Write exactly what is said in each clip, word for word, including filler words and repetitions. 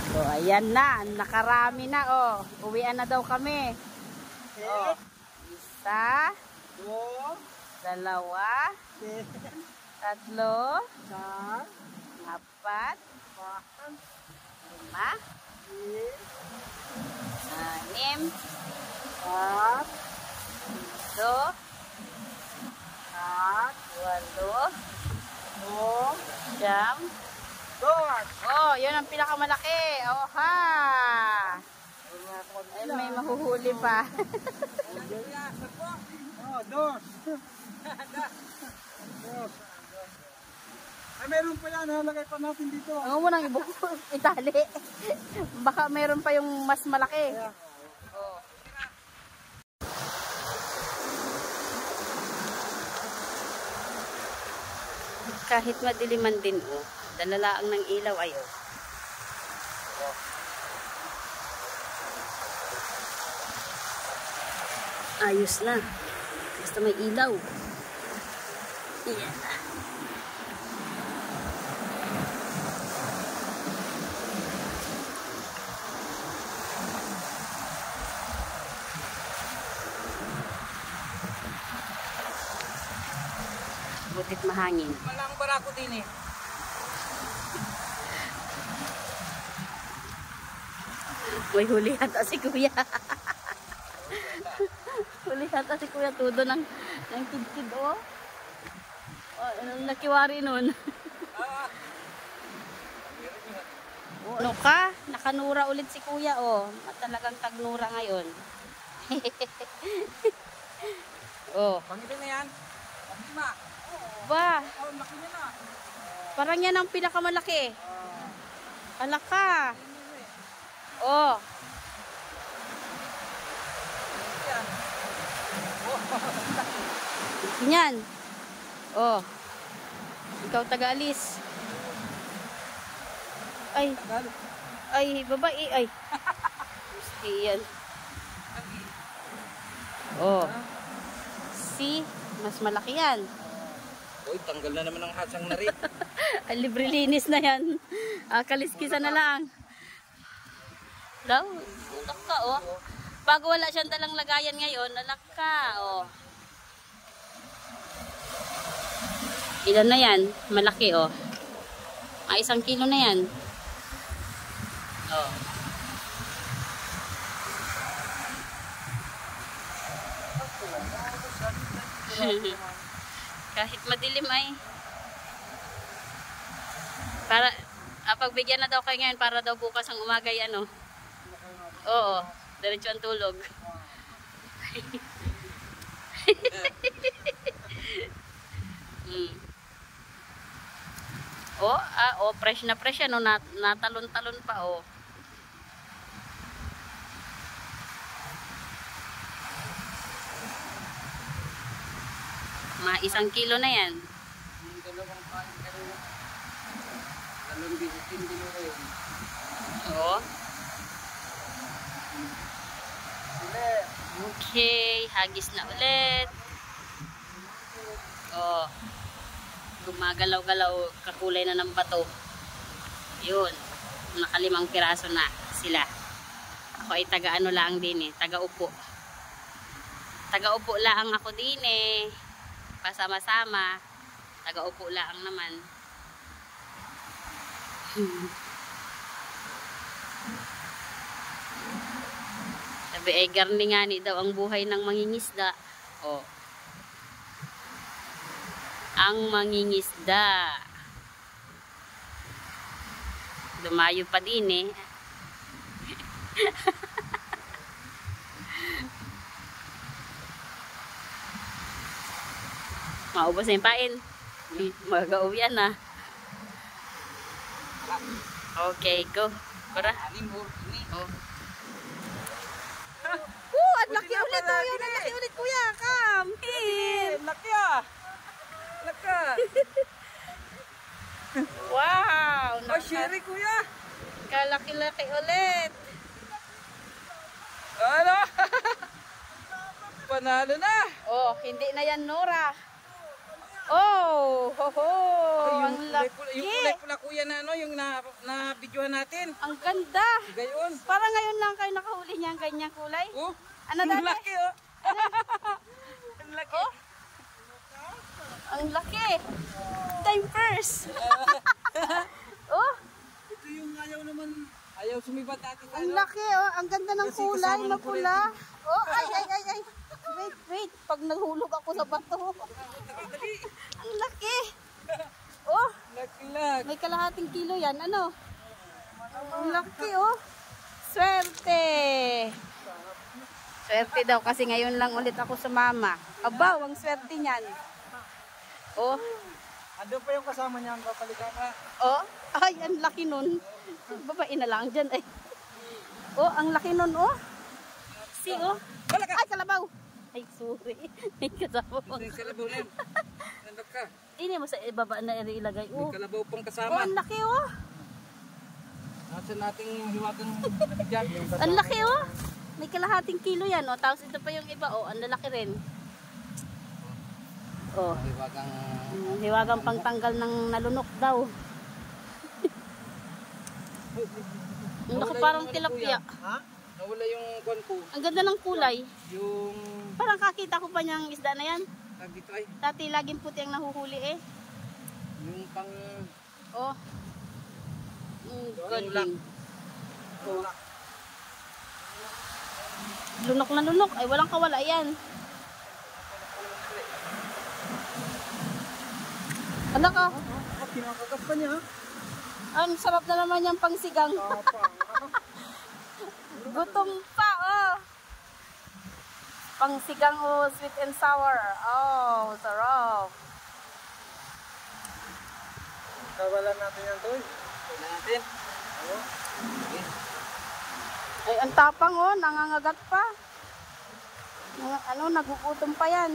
So, ayan na. Nakarami na, oh. Uwian na daw kami. Oh. Isa. Dalawa. Tatlo. Apat. Lima. Anim. Pito. Walo. Siyam. Oh, yun ang pinakamalaki. Oh, ha. Ay, may mahuhuli pa. Oh, dos. Dos. Ay, meron pa yan. Halagay pa natin dito. Huwag mo nang ibuko. Itali. Baka meron pa yung mas malaki. Oh. Kahit madiliman din, oh. Dalalaang ng ilaw, ayo. Oh. Ayos na. Basta may ilaw. Yeah. Butit mahangin. Malang barako din eh. May huli hata si kuya. Huli hata si kuya todo ng, ng kid-kid, oh. Oh, nakiwari nun. Oh, ano ka? Nakanura ulit si kuya, oh. Talagang tagnura ngayon. Oh. Pangipin na yan. Pangima. Ba? Oh, laki niya na. Parang yan ang pinakamalaki. Alaka. Oh. Yan. Oh. Ikaw taga-alis. Ay. Ay, babae. Ay. Gusti yan. Oh. See? Mas malaki yan. Uy, tanggal na naman ang hasang na rin. Libre linis na yan. Ah, kaliskisa na lang. Daw, alak ka, oh. Pag wala siyang dalang lagayan ngayon, alak ka, oh. Ilan na yan? Malaki, oh. Ah, isang kilo na yan. Oh. Kahit madilim ay. Para, ah, pagbigyan na daw kayo ngayon para daw bukas ang umaga yan, oh. Oo, diretso ang tulog. mm. Oh, ah, oh, fresh na fresh yan, oh. Nat natalon-talon pa, oh. Mga isang kilo na yan. Dalawang kain ka rin. Dalawang bisitin din rin. Oo. Okay, hagis na ulit. Oh. Gumagalaw-galaw, kakulay na ng bato. Yun. Nakalimang piraso na sila. Ako ay taga-ano lang din eh, taga-upo. Taga-upo lang ako din eh. Pasama-sama. Taga-upo lang naman. Sabi ay garningani daw ang buhay ng mangingisda. Oh. Ang mangingisda. Dumayo pa din eh. Maubos na yung pain. Mag-auwian na. Okay, go. Para. Oh. Oh, at laki ulit oh, yun. At laki ulit, kuya. Come. Laki ah. Laki. Wow. Oh, sherry kuya. Kalaki-laki ulit. Ano? Panalo na. Oh, hindi na yan, Nora. Oh, ho, ho. Ay, Ang yung kulay pula, laki. yung kulay pula kuya na ano, yung na, na videohan natin. Ang ganda. Gayon. Para ngayon lang kayo nakahuli niyang ganyang kulay. Oh, Ano ang dati? laki oh. Ang laki. Oh. Ang laki. Time first. oh, Ito yung ayaw naman, ayaw sumibat dati. ang laki oh. Ang ganda ng Kasi kulay kasama na ng kulay. pula. Oh, ay, ay, ay, ay. Wait, wait. Pag naghulog ako sa bato. Ang laki. Oh, Laki lang. may kalahating kilo yan. Ano? Ang laki oh. Swerte. Swerte daw kasi ngayon lang ulit ako sa mama. Abaw, ang swerte niyan. Oh, Ando pa yung kasama niya ang papalikan ka. oh. Ay, ang laki nun. Babae na lang dyan ay. Oh, ang laki nun oh. Si oh. Ay, kalabaw. Ay, sorry. May kasama mo. Ito yung kalabaw na yun. Nandok ka. Ini mo sa ibaba na ilagay. May Oh, kalabaw pang oh kasama. ang laki oh. Nasa nating hiwagang dyan. Ang laki oh. May kalahating kilo yan oh. Tapos ito pa yung iba oh. Ang lalaki rin. Oh. Hiwagang... Mm, hiwagang pangtanggal ng nalunok daw. Ang laki parang tilapia. Ha? Nawala yung kwan ko. Ang ganda ng kulay. Yung... Parang kakita ko pa niyang isda na yan. Tag dito ay. Dati laging puti ang nahuhuli eh. Yung pang... Oh. Mm, Ulak. galing. Oh. Lunok na lunok. Ay, walang kawala yan. Ano ka? Ah, kinakagat pa niya. Ang sarap na naman yung pangsigang. Gutom pa, oh. Pangsigang oh, sweet and sour. Oh, sarap. Kawalan natin yan, Toy. Kawalan natin. Oo. Okay. Ay, ang tapang oh, nangangagat pa. Nang- Ano, nagugutom pa yan.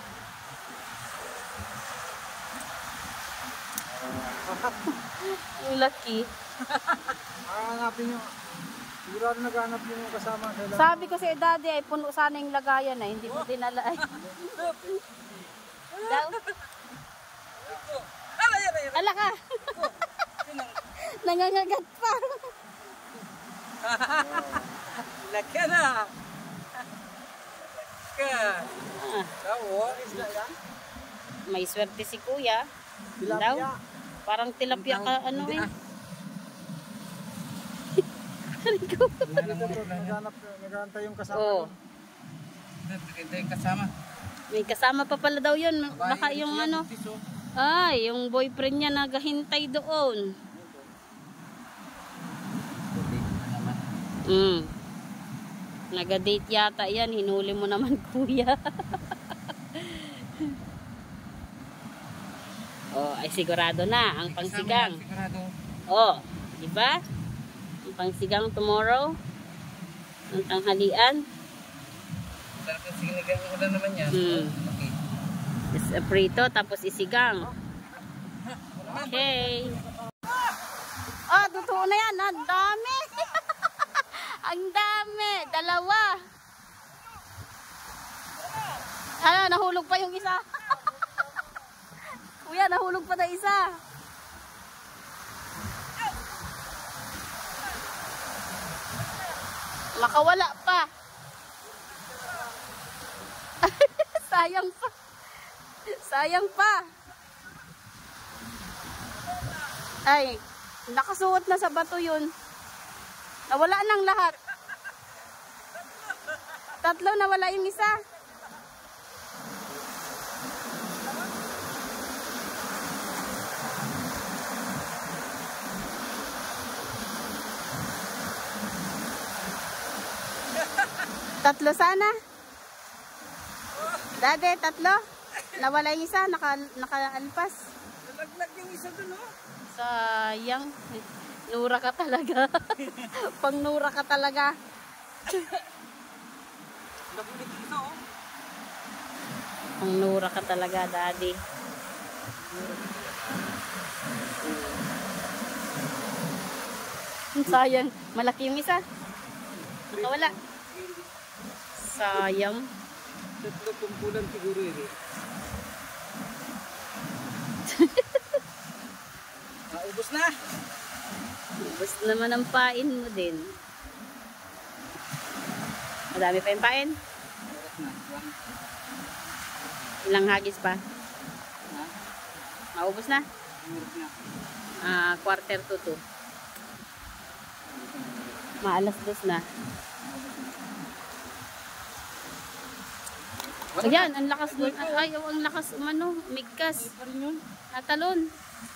Ang laki. Hahanapin nyo. Sigurado naghanap yung kasama. Sabi ko si Daddy ay puno sana yung lagayan ay hindi mo dinala ay. Daw. Ala, yan, yan. Ala ka. Nangangagat pa. Laki na. Laki. Ah, Tawo, isda yan. may swerte si Kuya. Daw. Tilapia. Parang tilapia ka ano Hindi, eh. ah. Rico. Naghanap, naghahantay yung kasama. Oh, Ito yung kasama. may kasama pa pala daw 'yun. Baka yung ano. Ay, yung boyfriend niya naghahintay doon. Mm. Naga-date yata 'yan. Hinuli mo naman, Kuya. Oh, ay sigurado na ang pangsigang. Sigurado. Oh, di ba? Ang pangsigang tomorrow. Ang tanghalian. Sarap yung sinigang ulan naman yan. Hmm. Okay. Is a prito tapos isigang. Okay. Ah, totoo na yan. Ang dami. Ang dami. Dalawa. Ah, nahulog pa yung isa. Kuya, nahulog pa na isa. Makawala pa. Sayang pa. Sayang pa. Ay, nakasuot na sa bato yun. Nawala nang lahat. Tatlo nawala yung isa. Tatlo sana. Dade, tatlo. Nawala yung isa, naka, nakaalpas. Nalaglag yung isa dun, oh. Sayang. Nura ka talaga. Pang nura ka talaga. Nabulit ito, oh. Pang nura ka talaga, Daddy. Sayang. Malaki yung isa. Nakawala. Sayang. Tatlo kumpulan siguro yun, eh. na. Ubus naman ang pain mo din. Madami pa yung pain? Oras na. One. Ilang hagis pa? Ha? Maubos na? Oras na. Ah, quarter to two. Maalas dos na. Ayan, ang lakas doon. Ay, oh, ang lakas umano, migkas. Pa rin yun. Natalon.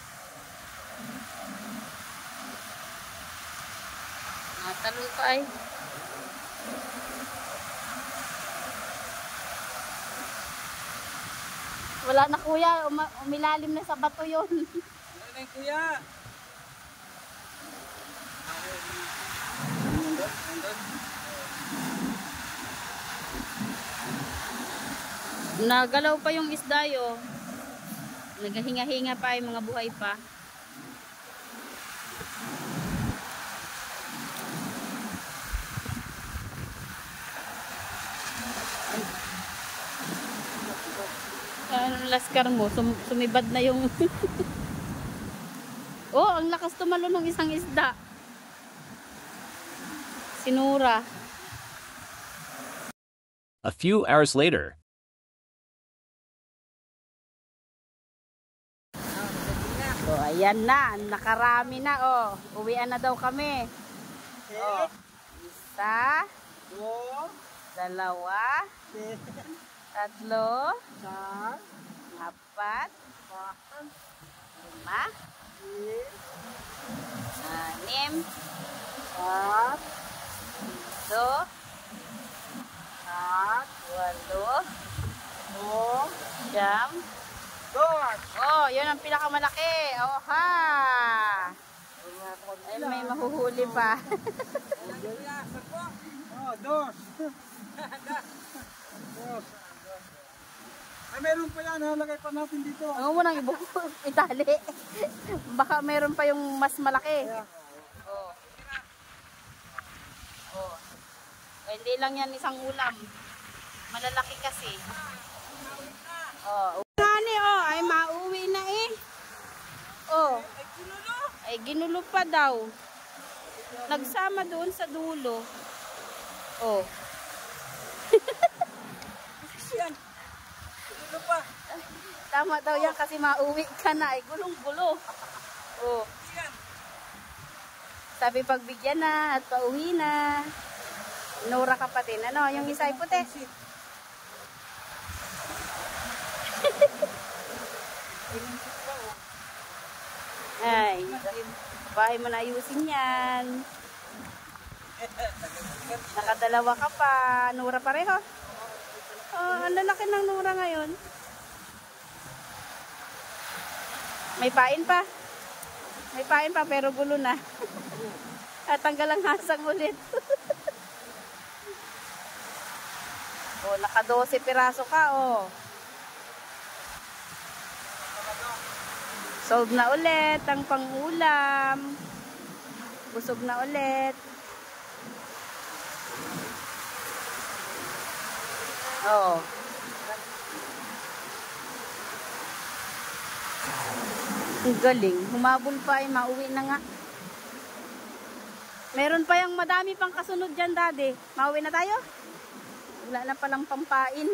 Natalon pa ay. Wala na kuya, Uma umilalim na sa bato yun. Ano na yung kuya? Nandun? Nandun? Nagalaw pa yung isda yo. Naghahinga-hinga pa yung mga buhay pa. Ano laskar mo? Sum sumibad na yung oh, ang lakas tumalo ng isang isda. Sinura. A few hours later. So, ayan na. Nakarami na. Oh, uwian na daw kami. Oh, isa, dalawa, tatlo, apat, lima, anim, pito, walo, siyam. Oh, yun ang pinakamalaki. Oh, ha. Ay, may mahuhuli pa. Oh, dos. Dos. Ay, meron pa yan. Halagay pa natin dito. Huwag mo nang ibuko. Itali. Baka meron pa yung mas malaki. Oh. Oh. Eh, hindi lang yan isang ulam. Malalaki kasi. Oh. Nani, oh. Ay, mauwi na eh. Oh. Ay, ginulo pa daw. Nagsama doon sa dulo. Oh. Yan. Dito pa. Tama daw yan kasi mauwi ka na. Ay, gulong-gulo. Oh. Sabi pagbigyan na at pauwi na. Nora ka pa din. Ano, yung isa ay puti. Ay, bahay mo na ayusin yan. Nakadalawa ka pa. Nora pareho. Oh, ang lalaki ng Nora ngayon. May pain pa. May pain pa pero gulo na. At tanggal ang hasang ulit. Oh, naka dose piraso ka, oh. Solve na ulit ang pangulam. Busog na ulit. Oh. Ang galing. Humabol pa ay mauwi na nga. Meron pa yung madami pang kasunod dyan, Daddy. Mauwi na tayo? Wala na palang pampain.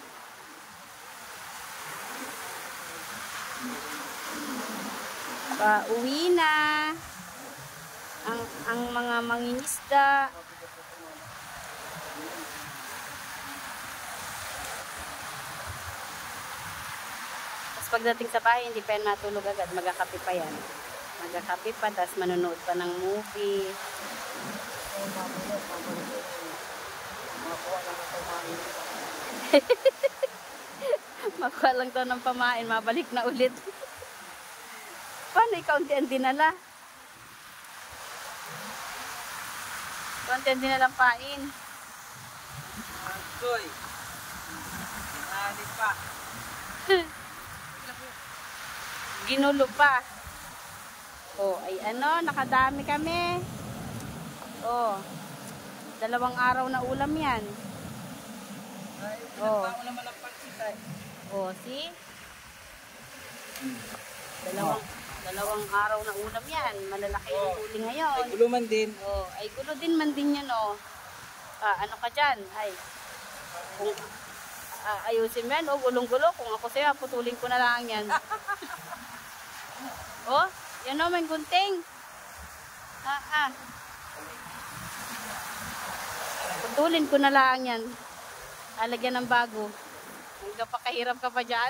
Pauwi na ang, ang mga mangingisda. Tapos pagdating sa bahay, hindi pa yan matulog agad. Magkakape pa yan. Magkakape pa, tapos manonood pa ng movie. Makuha lang to ng pamain, mabalik na ulit. Paano ikaw ang dinala? Konti ang dinalang pain. Soy. Nali pa. Ginulo pa. Oh, ay ano, nakadami kami. Oh. Dalawang araw na ulam 'yan. Ay, oh. Tao naman ang pansit ay. Oh, see? Dalawang, dalawang araw na ulam yan. Malalaki yung huli ngayon. Ay, guluman din. Oh, ay gulo din man din yan, oh. Ah, ano ka dyan? Ay, kung ah, ayusin mo yan, oh, gulong-gulo. Kung ako sa'yo, putulin ko na lang yan. Oh, yan o, may gunting. Ah, ah. Putulin ko na lang yan. Alagyan ng bago. Hanggang pa kahirap ka pa dyan.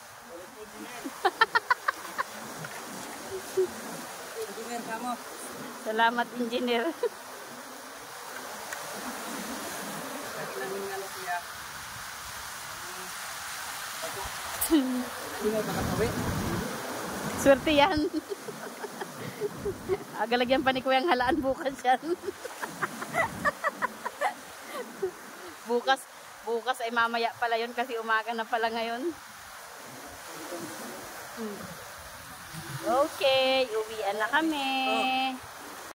Engineer ka mo. Salamat, engineer. Namin nga na siya. Hindi mo makakawi. Swerte yan. Agalagyan pa ni Kuya ang halaan bukas yan. bukas, bukas ay mamaya pala yun kasi umaga na pala ngayon. Hmm. Okay, uwian na kami.